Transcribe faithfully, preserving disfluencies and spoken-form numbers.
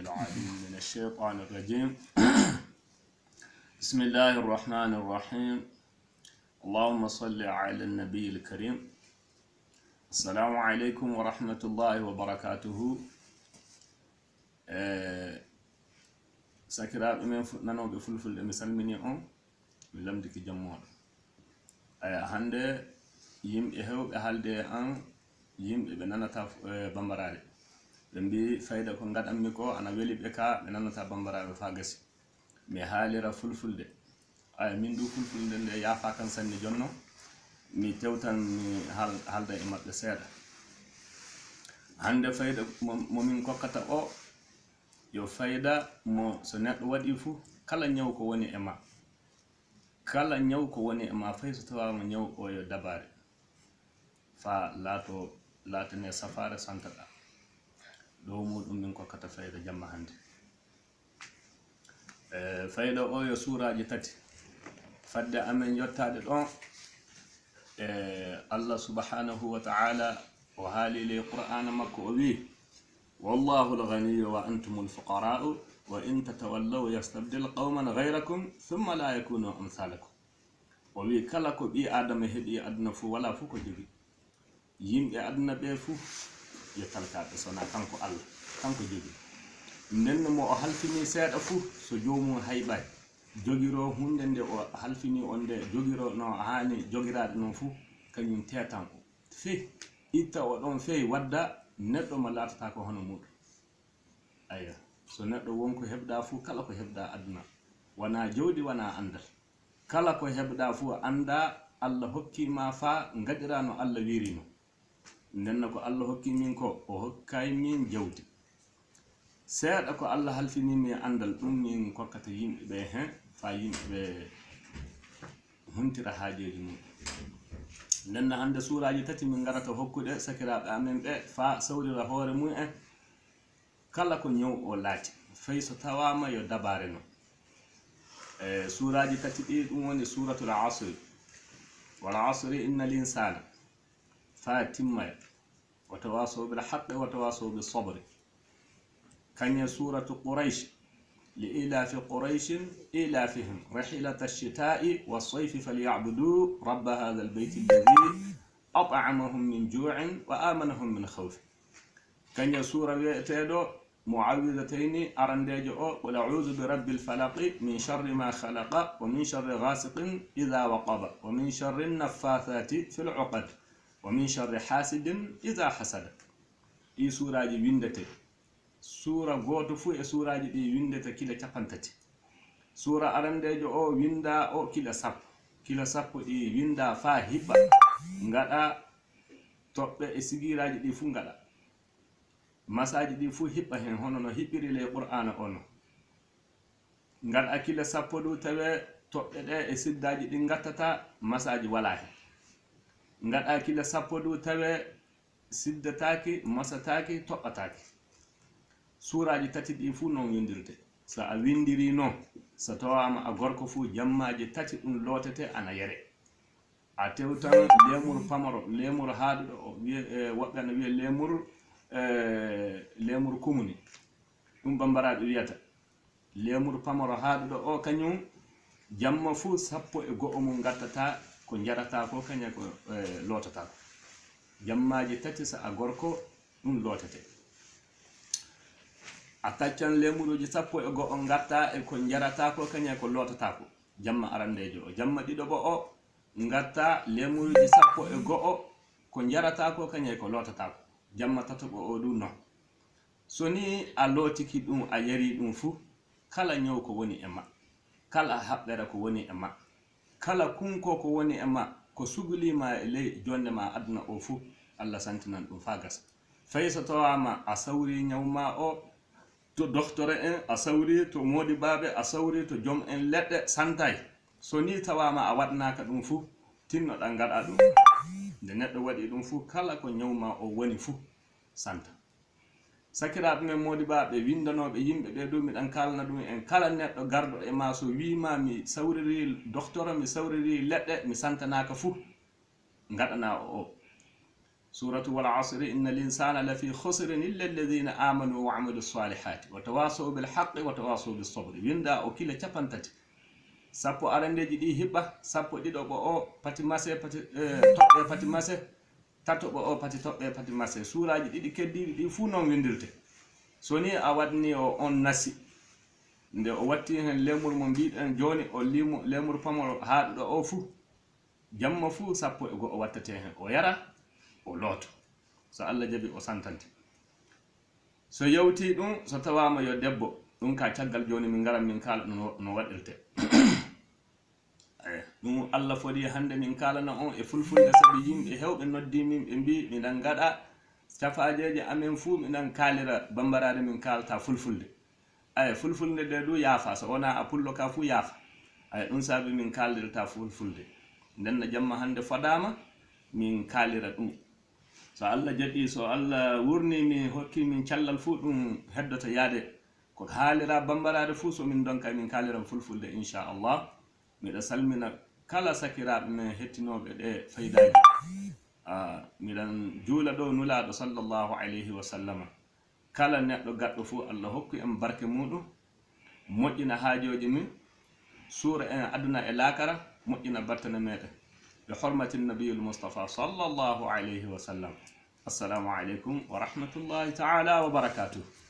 العليم من الشيطان الرجيم. بسم الله الرحمن الرحيم. اللهم صل على النبي الكريم. السلام عليكم ورحمة الله وبركاته. سكراب من نانو بفلفل مسلمني أم لم دك جمهور هند يم إهو بهالد أن يم بنانا تاف بمبراري لمبي فايدة كون غاد أمي كو أنا ويلي بكا بنانا تاف بمبراري فاغسي مي حالي فلفل دي ay min du fulfulde nde yafa kan sanni jonno mi tewtan mi halda e mabbe seeda hande fayda mo min kokkata o yo fayda mo so neddo wadi fu kala nyaw ko woni e ma kala nyaw ko woni e ma fay so tawama nyaw o yo dabare fa lato latane safare santada do mudum min kokkata fayda jamma hande e fayda o yo suraji tati fadde amen yottade don e Allah subhanahu wa ta'ala wa hali li qur'ana makko o wi wallahu al-ghani wa antum al-fuqara wa in tatawallaw yastabdil qauman ghayrakum thumma la yakunu amsalakum o wi kala ko bi adama hebi aduna fu wala fu ko jogi yimbe aduna be fu ya talkabe sona kanko Allah kanko jogi nenno mo o halfini seeda fu so joomu haybay jogiro hunde nde o halfini onde jogiro no haani jogiraade non fu kanyum tetan ko fe itta o don fe wadda neddo ma latata ko hono mudum aya so neddo wonko hebda fu kala ko hebda aduna wana jawdi wana andal kala ko hebda fu anda Allah hokki ma fa ngadirano Allah wirino nenno ko Allah hokki min ko o hokkay min jawdi seeda ko Allah halfini mi andal dum min kokkata yimbe be hen fa yimbe huntira haajeji mum nenna hande suraji tati min garata hokkude sakiraabe amen be fa sawrira hoore mum en kala ko nyaw o laati fay so tawama yo dabare no e suraji tati di dum woni suratul asr wal asr innal insana fatimma wa tawasaw bil haqqi wa tawasaw bis sabr كان سورة قريش لإلاف قريش إلافهم رحلة الشتاء والصيف فليعبدوا رب هذا البيت الذي أطعمهم من جوع وآمنهم من خوف كان سورة يأتيدو معوذتين أرنديجو قل أعوذ برب الفلق من شر ما خلق ومن شر غاسق إذا وقب ومن شر النفاثات في العقد ومن شر حاسد إذا حسد إي سورة ويندتي sura goto fu e suraji di windata kila capantati sura arandejo o winda o kila sappo kila sappo di winda fa hibba ngada tobbe e sigiraji di fu ngada masaji di fu hibba hen hono no hibbiri le qur'ana ono ngada kila sappo du tawe tobbe de e siddaji di ngattata masaji wala hen ngada kila sappo du tawe siddataki masataki tobbataki suraji tati di fu non windirte sa a windiri non sa tawama a gorko fu jammaje tati dum lotete ana yere a tewtan lemur pamaro lemur haadudo o wiye wobbe ana wiye lemur e lemur kumuni dum bambaraabe wiyata lemur pamaro haadudo o kanyum jamma fu sappo e go'o mum gattata ko jarata ko kanya ko lotata jammaje tati sa a gorko dum lotete ataccan lemuruji sappo e go on gatta e ko jarata ko kanya ko lotata ko jamma arandejo jamma dido bo o ngatta lemuruji sappo e go o ko jarata ko kanya ko lotata ko jamma tatobo o du no so ni a lotiki dum a yari dum fu kala nyaw ko woni e ma kala habbere ko woni e ma kala kunko ko woni e ma ko suguli ma e ley jonde ma aduna o fu Allah santinan dum fagas fayso tawama a sawri nyawma o to docteur en a sawri to modi baabe a sawri to jom en ledde santay so ni tawama a wadnaka dum fu tinno dan gada dum de neddo wadi dum fu kala ko nyawma o woni fu santa sakiraabe men modi baabe windanobe yimbe be do mi dan kalna dum en kala neddo gardo e ma so wiima mi sawriri docteur mi sawriri ledde mi santanaka fu ngadana o suratu wal asri inna linsana lafi khusrin illa alladhina amanu wa amilu salihati wa tawasaw bil haqqi wa tawasaw bis sabri winda o kila capantati sappo arandeji ɗi hibba sappo ɗiɗo ɓo o pati mase pati toɓɓe pati mase tato ɓo o pati toɓɓe pati mase suraji ɗiɗi keddiɗi ɗi fuu noon windirte so ni a waɗni o on nasi nde o watti hen lemur mo mbiɗen joni o limu lemur pamol haaɗuɗo o fuu jamma fuu sappo e go'o wattate hen o yara o looto so Allah jaɓi o santante so yewti ɗum so tawama yo debbo ɗum ka caggal joni min garan min kala no, no waɗirte ɗum Allah foɗi hande min kalana on e fulfulde sabi yimɓe hewɓe noddi min ɓe mbi miɗan gaɗa cafajeje amen fuu miɗan kalira bambarade min kalata fulfulde ay fulfulde de du yaafa so wona a pullo ka fuu yaafa ay ɗum saabi min kaldirta fulfulde ndenna jamma hande fodama min kalira ɗum so Allah jaɓi so Allah wurni mi hokki min callal fuu ɗum heddota yaade ko haalira bambarade fuu so min donka min kaliran fulfulde inchallah miɗa salmina kala sakiraɓe men hettinoɓe ɗe faydaji miɗan juula ɗo nulaɗo sallllahu alayhi wa sallama kala neɗɗo gaɗɗo fuu Allah hokku en barke muɗum moƴƴina haajoji min suura en aduna e laakara moƴƴina bartane meɗen bi hurmati nabiyul mustafa sallllahu alayhi wa sallam assalamu aleykum wa rahmatullahi taala wa barakatuh